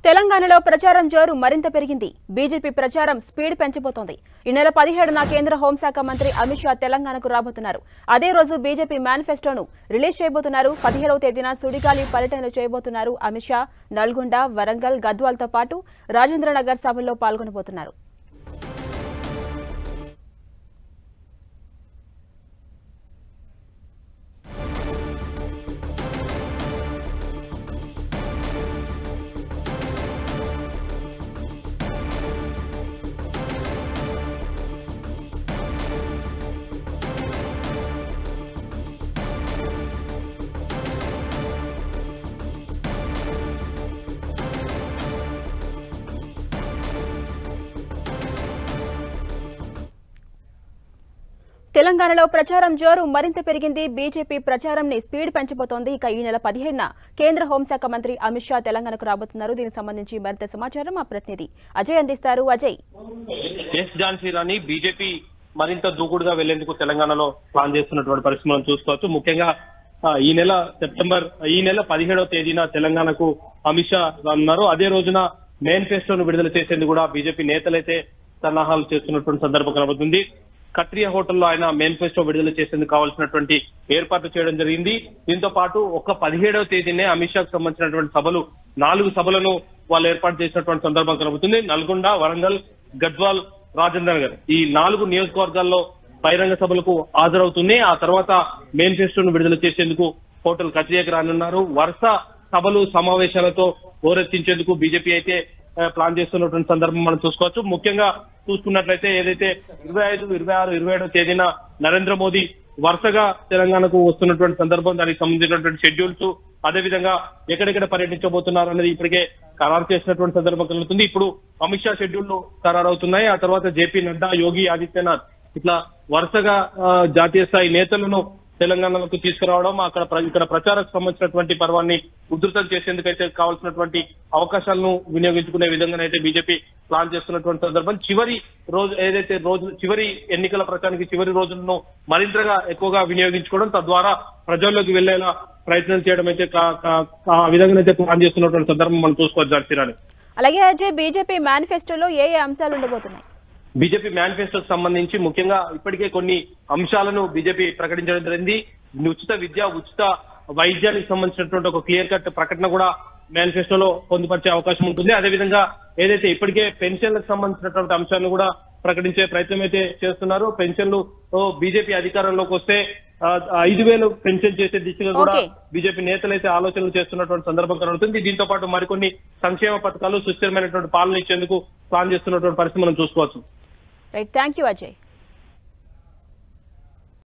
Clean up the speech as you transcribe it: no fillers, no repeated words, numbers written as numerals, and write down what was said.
తెలంగాణలో ప్రచారం జోరు మరింత పెరిగింది. బీజేపీ ప్రచారం స్పీడ్ పెంచబోతోంది. ఈ నెల 17న కేంద్ర హోంశాఖ మంత్రి అమిత్ షా తెలంగాణకు రాబోతున్నారు. అదే రోజు బీజేపీ మేనిఫెస్టోను రిలీజ్ చేయబోతున్నారు. 17వ తేదీన సుడిగాలి పర్యటనలు చేయబోతున్నారు అమిత్ షా. నల్గొండ, వరంగల్, గద్వాల్తో పాటు రాజేంద్రనగర్ సభల్లో పాల్గొనబోతున్నారు. తెలంగాణలో ప్రచారం జోరు మరింత పెరిగింది. బీజేపీ ప్రచారంని స్పీడ్ పెంచబోతోంది. ఇక ఈ నెల 17న కేంద్ర హోంశాఖ మంత్రి అమిత్ షా తెలంగాణకు రాబోతున్నారు. దీనికి సంబంధించి మరింత సమాచారం మా ప్రతినిధి అజయ్ అందిస్తారు. అజయ్, ఝాన్సీ రాణి బీజేపీ మరింత దూకుడుగా వెళ్లేందుకు తెలంగాణలో ప్లాన్ చేస్తున్నటువంటి పరిస్థితి మనం చూసుకోవచ్చు. ముఖ్యంగా ఈ నెల 17వ తేదీన తెలంగాణకు అమిత్ షా రానున్నారు. అదే రోజున మేనిఫెస్టోను విడుదల చేసేందుకు కూడా బీజేపీ నేతలైతే సన్నాహాలు చేస్తున్నటువంటి సందర్భం కనబడుతుంది. కట్రియా హోటల్లో ఆయన మేనిఫెస్టో విడుదల చేసేందుకు కావాల్సినటువంటి ఏర్పాట్లు చేయడం జరిగింది. దీంతో పాటు 17వ తేదీనే అమిత్ షాకు సంబంధించినటువంటి సభలు 4 సభలను వాళ్ళు ఏర్పాటు చేసినటువంటి సందర్భం కనబడుతుంది. నల్గొండ, వరంగల్, గద్వాల్, రాజేంద్రనగర్ ఈ 4 నియోజకవర్గాల్లో బహిరంగ సభలకు హాజరవుతుంది. ఆ తర్వాత మేనిఫెస్టోను విడుదల చేసేందుకు హోటల్ కట్రియాకి రానున్నారు. వరుస సభలు, సమావేశాలతో హోరెత్తించేందుకు బీజేపీ అయితే ప్లాన్ చేస్తున్నటువంటి సందర్భం మనం చూసుకోవచ్చు. ముఖ్యంగా చూసుకున్నట్లయితే ఏదైతే 25, 26, 27వ తేదీన నరేంద్ర మోదీ వరుసగా తెలంగాణకు వస్తున్నటువంటి సందర్భం, దానికి సంబంధించినటువంటి షెడ్యూల్స్, అదేవిధంగా ఎక్కడెక్కడ పర్యటించబోతున్నారు అనేది ఇప్పటికే ఖరారు చేసినటువంటి సందర్భం కలుగుతుంది. ఇప్పుడు అమిత్ షా షెడ్యూల్ ఖరారు అవుతున్నాయి. ఆ తర్వాత జేపీ నడ్డా, యోగి ఆదిత్యనాథ్ ఇట్లా వరుసగా జాతీయ స్థాయి నేతలను తెలంగాణకు తీసుకురావడం, ఇక్కడ ప్రచారకు సంబంధించినటువంటి పర్వాన్ని ఉధృతం చేసేందుకైతే కావాల్సినటువంటి అవకాశాలను వినియోగించుకునే విధంగానైతే బీజేపీ ప్లాన్ చేస్తున్నటువంటి సందర్భం. చివరి ఎన్నికల ప్రచారానికి చివరి రోజులను మరింతగా ఎక్కువగా వినియోగించుకోవడం, తద్వారా ప్రజల్లోకి వెళ్లేలా ప్రయత్నం చేయడం అయితే ఆ విధంగానైతే ప్లాన్ చేస్తున్నటువంటి సందర్భం మనం చూసుకోవచ్చు. జర్సిరాని అలాగే అజయ్, బీజేపీ మేనిఫెస్టోలో ఏ అంశాలు ఉండబోతున్నాయి? బీజేపీ మేనిఫెస్టోకి సంబంధించి ముఖ్యంగా ఇప్పటికే కొన్ని అంశాలను బీజేపీ ప్రకటించడం జరిగింది. ఉచిత విద్య, ఉచిత వైద్యానికి సంబంధించినటువంటి ఒక క్లియర్ కట్ ప్రకటన కూడా మేనిఫెస్టోలో పొందుపరిచే అవకాశం ఉంటుంది. అదేవిధంగా ఏదైతే ఇప్పటికే పెన్షన్లకు సంబంధించినటువంటి అంశాలను కూడా ప్రకటించే ప్రయత్నం అయితే చేస్తున్నారు. పెన్షన్లు బీజేపీ అధికారంలోకి వస్తే 5,000 పెన్షన్ చేసే దిశగా కూడా బీజేపీ నేతలు అయితే ఆలోచనలు చేస్తున్నటువంటి సందర్భం కనబడుతుంది. దీంతో పాటు మరికొన్ని సంక్షేమ పథకాలు, సుస్థిరమైనటువంటి పాలన ఇచ్చేందుకు ప్లాన్ చేస్తున్నటువంటి పరిస్థితి మనం చూసుకోవచ్చు. Right, thank you Ajay.